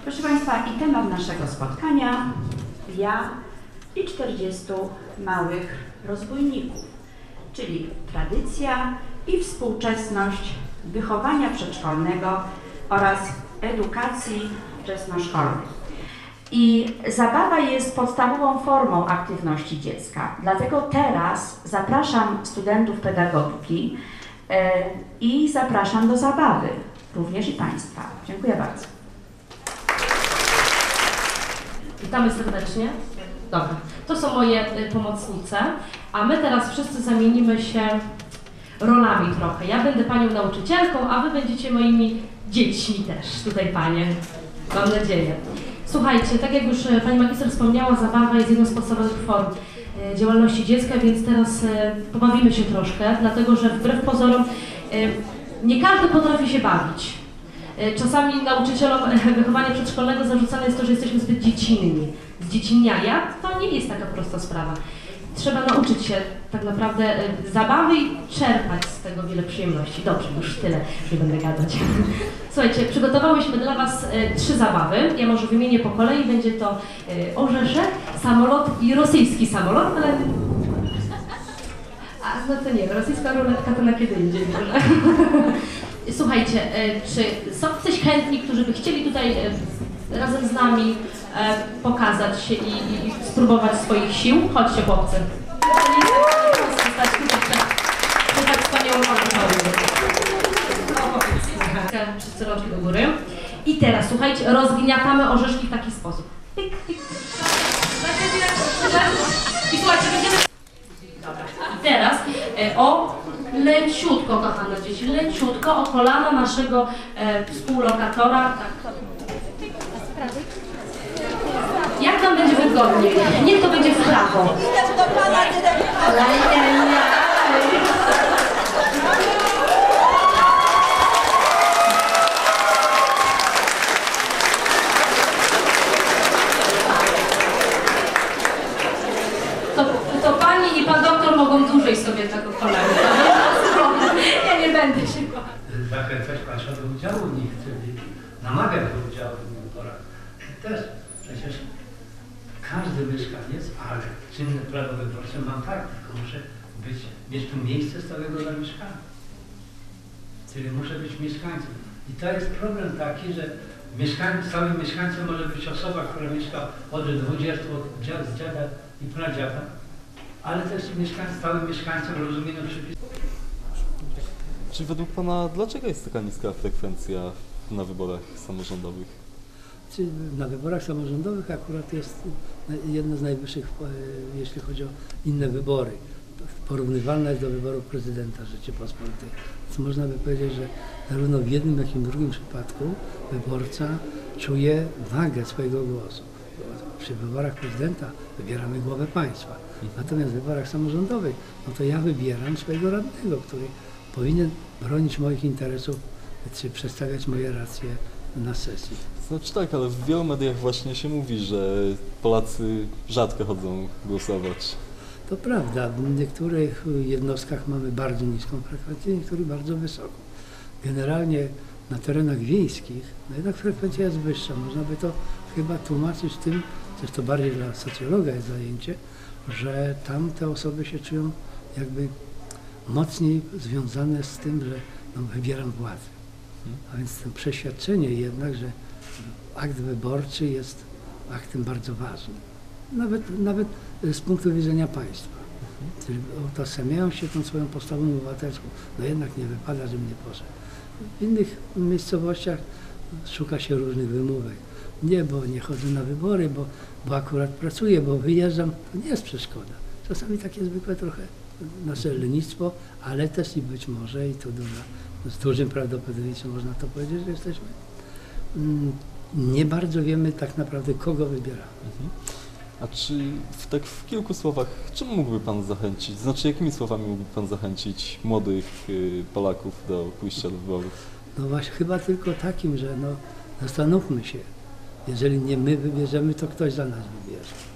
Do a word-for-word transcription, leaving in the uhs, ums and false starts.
Proszę Państwa, i temat naszego spotkania: ja i czterdziestu małych rozbójników, czyli tradycja i współczesność wychowania przedszkolnego oraz edukacji wczesnoszkolnej. I zabawa jest podstawową formą aktywności dziecka. Dlatego teraz zapraszam studentów pedagogiki yy, i zapraszam do zabawy, również i Państwa. Dziękuję bardzo. Witamy serdecznie. Dobra, to są moje pomocnice, a my teraz wszyscy zamienimy się rolami trochę. Ja będę Panią nauczycielką, a Wy będziecie moimi dziećmi też, tutaj Panie, mam nadzieję. Słuchajcie, tak jak już Pani magister wspomniała, zabawa jest jedną z podstawowych form e, działalności dziecka, więc teraz e, pobawimy się troszkę, dlatego że wbrew pozorom e, nie każdy potrafi się bawić. E, czasami nauczycielom wychowania przedszkolnego zarzucane jest to, że jesteśmy zbyt dziecinni, zdziecinniania. To nie jest taka prosta sprawa. Trzeba nauczyć się tak naprawdę e, zabawy i czerpać z tego wiele przyjemności. Dobrze, już tyle, już nie będę gadać. Słuchajcie, przygotowałyśmy dla Was e, trzy zabawy. Ja może wymienię po kolei. Będzie to e, orzeszek, samolot i rosyjski samolot, ale... A, no to nie, rosyjska ruletka to na kiedy indziej może. Słuchajcie, e, czy są coś chętni, którzy by chcieli tutaj e, razem z nami e, pokazać się i, i, i spróbować swoich sił? Chodźcie, chłopcy. To nie jest tak prosto stać tutaj przed tak wspaniałą audytorium. Wszyscy rączki do góry. I teraz, słuchajcie, rozgniatamy orzeszki w taki sposób. Pik, pik. I słuchajcie, będziemy... Dobra. I teraz e, o leciutko, kochane dzieci, leciutko o kolana naszego e, współlokatora. Tak. Jak nam będzie wygodniej? Niech to będzie w prawo. To, to pani i pan doktor mogą dłużej sobie tego kolana. Ja nie będę się bała. Zachęcać Państwa do udziału w nich, czyli namawiać do udziału w tych wyborach. Też przecież każdy mieszkaniec, ale czynne prawo wyborcze mam tak, tylko muszę być, mieć tu miejsce stałego zamieszkania. Czyli muszę być mieszkańcem. I to jest problem taki, że mieszkań, stałym mieszkańcem może być osoba, która mieszka od dwudziestu od dziada i pradziada, ale też mieszkańcem, stałym mieszkańcem w rozumieniu przepisów. Czy według Pana dlaczego jest taka niska frekwencja na wyborach samorządowych? Na wyborach samorządowych akurat jest jedna z najwyższych, jeśli chodzi o inne wybory. Porównywalna jest do wyborów prezydenta Rzeczypospolitej. Więc można by powiedzieć, że zarówno w jednym, jak i w drugim przypadku wyborca czuje wagę swojego głosu. Przy wyborach prezydenta wybieramy głowę państwa. Natomiast w wyborach samorządowych, no to ja wybieram swojego radnego, który powinien bronić moich interesów, czy przedstawiać moje racje na sesji. Znaczy tak, ale w wielu mediach właśnie się mówi, że Polacy rzadko chodzą głosować. To prawda, w niektórych jednostkach mamy bardzo niską frekwencję, w niektórych bardzo wysoką. Generalnie na terenach wiejskich no jednak frekwencja jest wyższa. Można by to chyba tłumaczyć tym, coś to bardziej dla socjologa jest zajęcie, że tam te osoby się czują jakby mocniej związane z tym, że no, wybieram władzę. A więc to przeświadczenie jednak, że akt wyborczy jest aktem bardzo ważnym. Nawet, nawet z punktu widzenia państwa. Czyli utożsamiają się tą swoją postawą obywatelską. No jednak nie wypada, żebym nie poszedł. W innych miejscowościach szuka się różnych wymówek. Nie, bo nie chodzę na wybory, bo, bo akurat pracuję, bo wyjeżdżam. To nie jest przeszkoda. Czasami takie zwykłe trochę nasze lenistwo, ale też i być może, i tu duża, z dużym prawdopodobieństwem można to powiedzieć, że jesteśmy, mm, nie bardzo wiemy tak naprawdę, kogo wybieramy. Mhm. A czy w, tak w kilku słowach, czym mógłby Pan zachęcić, znaczy jakimi słowami mógłby Pan zachęcić młodych y, Polaków do pójścia do wyborów? No właśnie chyba tylko takim, że no, zastanówmy się, jeżeli nie my wybierzemy, to ktoś za nas wybierze.